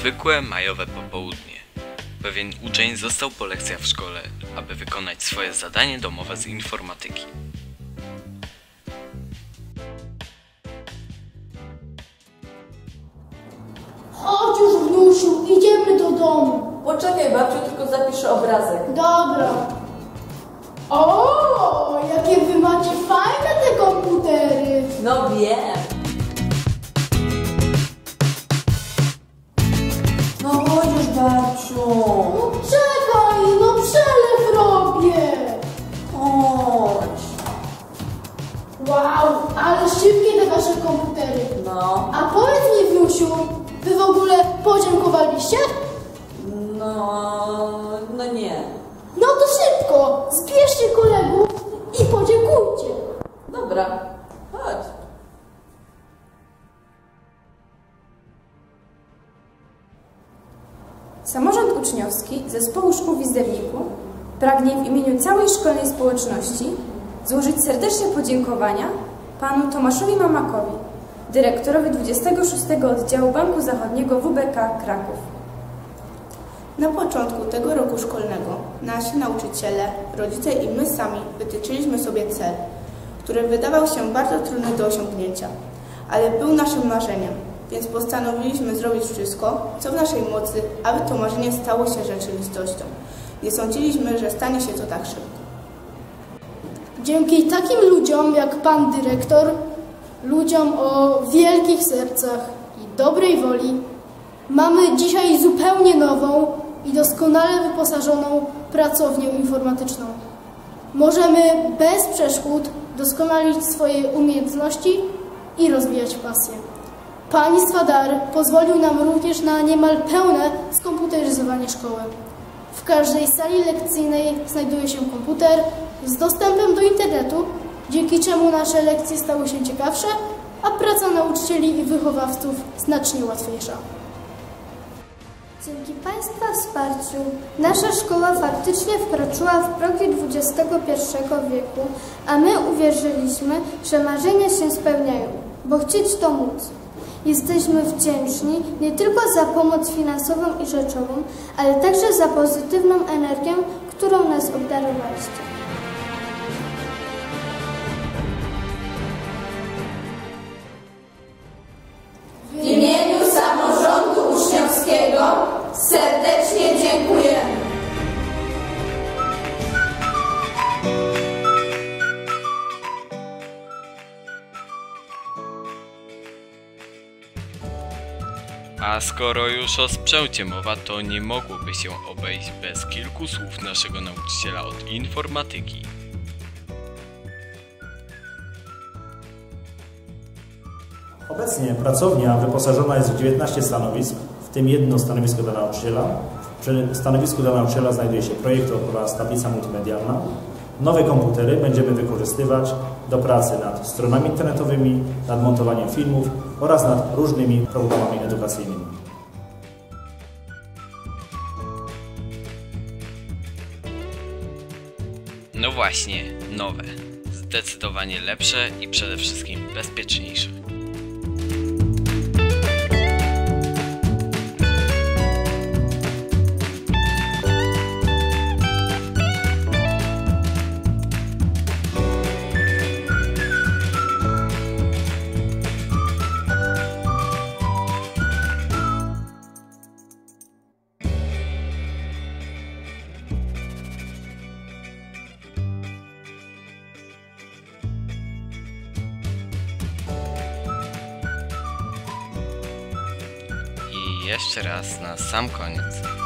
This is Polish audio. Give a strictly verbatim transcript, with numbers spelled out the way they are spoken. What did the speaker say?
zwykłe majowe popołudnie. Pewien uczeń został po lekcjach w szkole, aby wykonać swoje zadanie domowe z informatyki. Chodź już, wnusiu, idziemy do domu. Poczekaj, babciu, tylko zapiszę obrazek. Dobra. O, jakie wy macie fajne te komputery. No wiem. No chodź już, babciu. No czekaj, no przelew robię. Chodź. Wow, ale szybkie te wasze komputery. No. A powiedz mi, wnusiu, wy w ogóle podziękowaliście? No, no nie. No to szybko, zbierzcie kolegów i podziękujcie. Dobra, chodź. Samorząd Uczniowski Zespołu Szkół w Wizdewniku pragnie w imieniu całej szkolnej społeczności złożyć serdeczne podziękowania panu Tomaszowi Mamakowi, dyrektorowi dwudziestego szóstego Oddziału Banku Zachodniego W B K Kraków. Na początku tego roku szkolnego nasi nauczyciele, rodzice i my sami wytyczyliśmy sobie cel, który wydawał się bardzo trudny do osiągnięcia, ale był naszym marzeniem, więc postanowiliśmy zrobić wszystko, co w naszej mocy, aby to marzenie stało się rzeczywistością. Nie sądziliśmy, że stanie się to tak szybko. Dzięki takim ludziom jak pan dyrektor, ludziom o wielkich sercach i dobrej woli, mamy dzisiaj zupełnie nową i doskonale wyposażoną pracownię informatyczną. Możemy bez przeszkód doskonalić swoje umiejętności i rozwijać pasję. Państwa dar pozwolił nam również na niemal pełne skomputeryzowanie szkoły. W każdej sali lekcyjnej znajduje się komputer z dostępem do internetu, dzięki czemu nasze lekcje stały się ciekawsze, a praca nauczycieli i wychowawców znacznie łatwiejsza. Dzięki Państwa wsparciu nasza szkoła faktycznie wkroczyła w progi dwudziestego pierwszego wieku, a my uwierzyliśmy, że marzenia się spełniają, bo chcieć to móc. Jesteśmy wdzięczni nie tylko za pomoc finansową i rzeczową, ale także za pozytywną energię, którą nas obdarowaliście. W imieniu Samorządu Uczniowskiego serdecznie dziękujemy. A skoro już o sprzęcie mowa, to nie mogłoby się obejść bez kilku słów naszego nauczyciela od informatyki. Obecnie pracownia wyposażona jest w dziewiętnaście stanowisk, w tym jedno stanowisko dla nauczyciela. Przy stanowisku dla nauczyciela znajduje się projektor oraz tablica multimedialna. Nowe komputery będziemy wykorzystywać do pracy nad stronami internetowymi, nad montowaniem filmów oraz nad różnymi programami edukacyjnymi. No właśnie, nowe. Zdecydowanie lepsze i przede wszystkim bezpieczniejsze. I jeszcze raz na sam koniec